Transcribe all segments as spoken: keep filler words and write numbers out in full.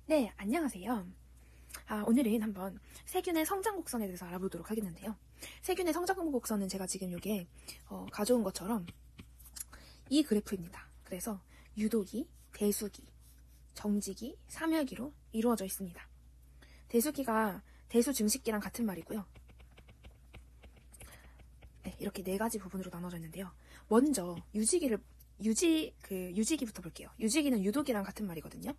네, 안녕하세요. 아, 오늘은 한번 세균의 성장 곡선에 대해서 알아보도록 하겠는데요. 세균의 성장 곡선은 제가 지금 여기에 어, 가져온 것처럼 이 그래프입니다. 그래서 유도기, 대수기, 정지기, 삼열기로 이루어져 있습니다. 대수기가 대수 증식기랑 같은 말이고요. 네, 이렇게 네 가지 부분으로 나눠져 있는데요. 먼저 유지기를 유지 그 유지기부터 볼게요. 유지기는 유도기랑 같은 말이거든요.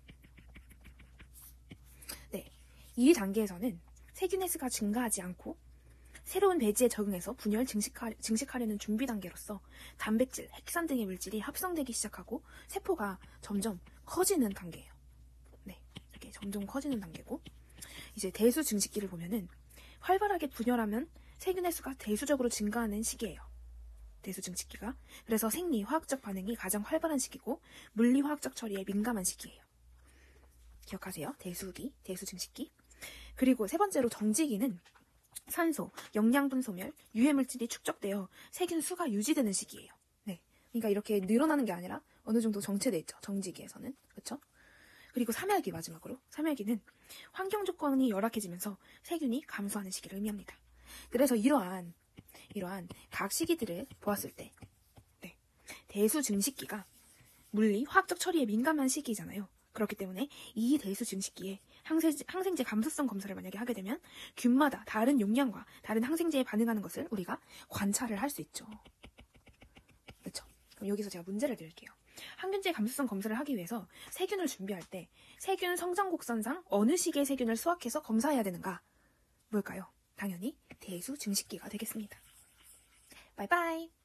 네, 이 단계에서는 세균의 수가 증가하지 않고 새로운 배지에 적응해서 분열 증식하, 증식하려는 준비 단계로서 단백질, 핵산 등의 물질이 합성되기 시작하고 세포가 점점 커지는 단계예요. 네, 이렇게 점점 커지는 단계고, 이제 대수 증식기를 보면은 활발하게 분열하면 세균의 수가 대수적으로 증가하는 시기예요. 대수 증식기가. 그래서 생리, 화학적 반응이 가장 활발한 시기고 물리 화학적 처리에 민감한 시기예요. 기억하세요. 대수기, 대수 증식기. 그리고 세 번째로 정지기는 산소, 영양분 소멸, 유해 물질이 축적되어 세균 수가 유지되는 시기예요. 네, 그러니까 이렇게 늘어나는 게 아니라 어느 정도 정체돼 있죠. 정지기에서는. 그렇죠? 그리고 삼열기 마지막으로. 삼열기는 환경 조건이 열악해지면서 세균이 감소하는 시기를 의미합니다. 그래서 이러한 이러한 각 시기들을 보았을 때, 네, 대수 증식기가 물리, 화학적 처리에 민감한 시기잖아요. 그렇기 때문에 이 대수 증식기에 항생제, 항생제 감수성 검사를 만약에 하게 되면 균마다 다른 용량과 다른 항생제에 반응하는 것을 우리가 관찰을 할 수 있죠. 그렇죠? 그럼 여기서 제가 문제를 드릴게요. 항균제 감수성 검사를 하기 위해서 세균을 준비할 때 세균 성장 곡선상 어느 시기의 세균을 수확해서 검사해야 되는가? 뭘까요? 당연히 대수 증식기가 되겠습니다. 바이바이.